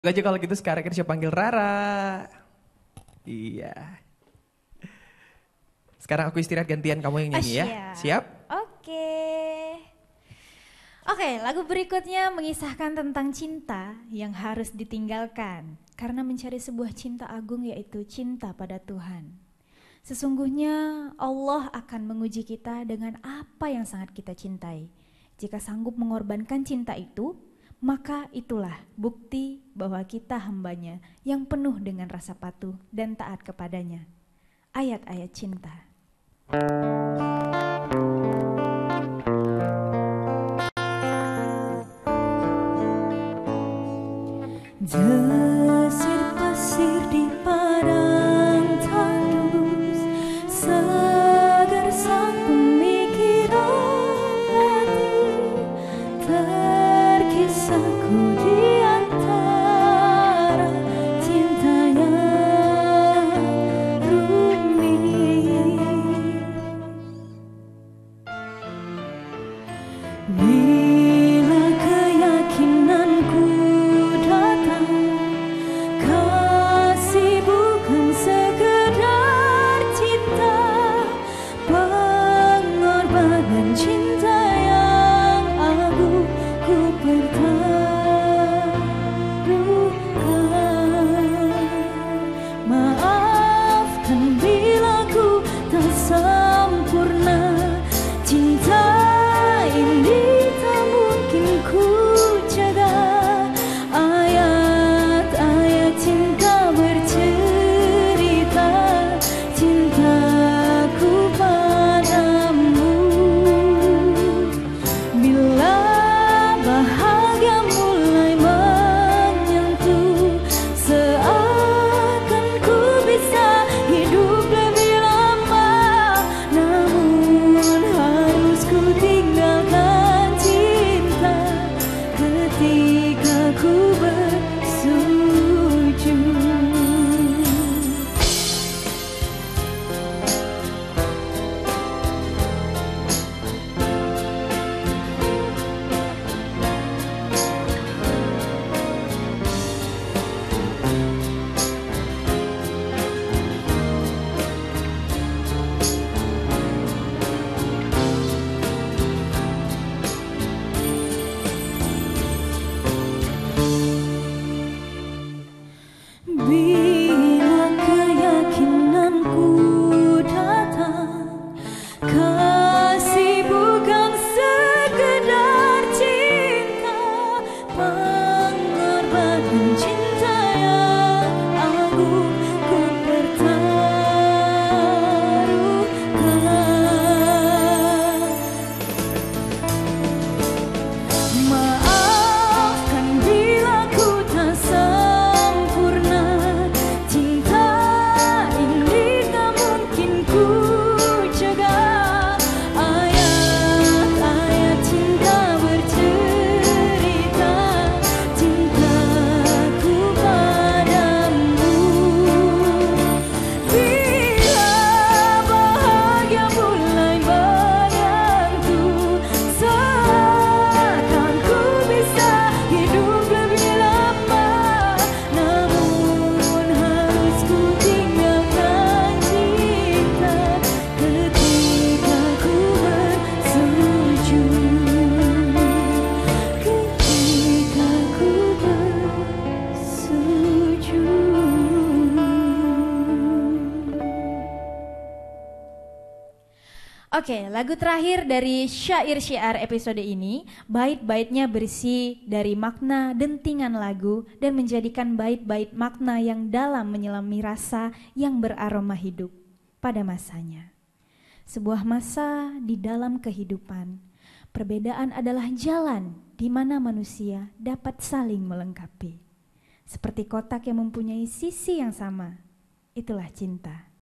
Aja kalau gitu sekarang kita panggil Rara. Iya. Sekarang aku istirahat gantian kamu yang nyanyi ya. Siap? Oke. Oke, lagu berikutnya mengisahkan tentang cinta yang harus ditinggalkan karena mencari sebuah cinta agung, yaitu cinta pada Tuhan. Sesungguhnya Allah akan menguji kita dengan apa yang sangat kita cintai. Jika sanggup mengorbankan cinta itu, maka itulah bukti bahwa kita hambanya yang penuh dengan rasa patuh dan taat kepadanya. Ayat-ayat cinta. Desir pasir di padang tandus, segar sang pemikiran hati, terkisahku di antara cintanya rumit. Bila keyakinanku datang, kasih bukan sekedar cinta, pengorbanan cinta yang agung ku pertaruhkan. Maafkan bila ku tak sempurna, cinta ini tak mungkin ku jaga. Ayat-ayat cinta bercerita cintaku padamu. Bila bahagia mulai menyentuh, seakan ku bisa hidup lebih lama. Namun harus ku tinggalkan cinta ketika ku bersujud. Bila keyakinanku datang, kasih bukan sekedar cinta, pengorbanan cinta yang agung ku pertaruhkan. Maafkan bila ku tak sempurna, cinta ini tak mungkin ku jaga. Ayat-ayat cinta bercerita cintaku padamu. Bila bahagia mulai menyentuh, seakan ku bisa hidup lebih lama. Namun harus ku tinggalkan cinta ketika ku bersujud. Ketika ku bersujud. Oke, lagu terakhir dari Syair Syiar episode ini, bait-baitnya berisi dari makna dentingan lagu dan menjadikan bait-bait makna yang dalam menyelami rasa yang beraroma hidup pada masanya. Sebuah masa di dalam kehidupan, perbedaan adalah jalan di mana manusia dapat saling melengkapi. Seperti kotak yang mempunyai sisi yang sama, itulah cinta.